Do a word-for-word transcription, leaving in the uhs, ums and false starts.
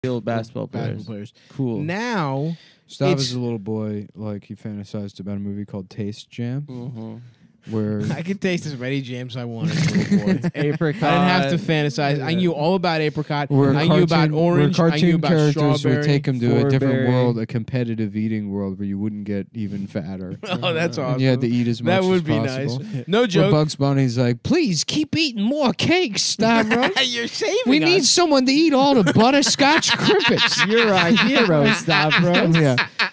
Real basketball players. Basketball players. Cool. Now, Stav It's- as a little boy, like he fantasized about a movie called Taste Jam, Mm-hmm. where I could taste as many jams I wanted as a little boy. Apricot. I didn't have to fantasize. I knew all about apricot. where I cartoon, knew about orange. where I cartoon knew about characters strawberry. would take him to a different Forberry. world, a competitive eating world where you wouldn't get even fatter. Oh, that's awesome. And you had to eat as much That would as be possible. nice. No Where joke. Bugs Bunny's like, please keep eating more cakes, Stavros. You're saving We us. need someone to eat all the butterscotch crimpets. You're a hero, Stavros. yeah.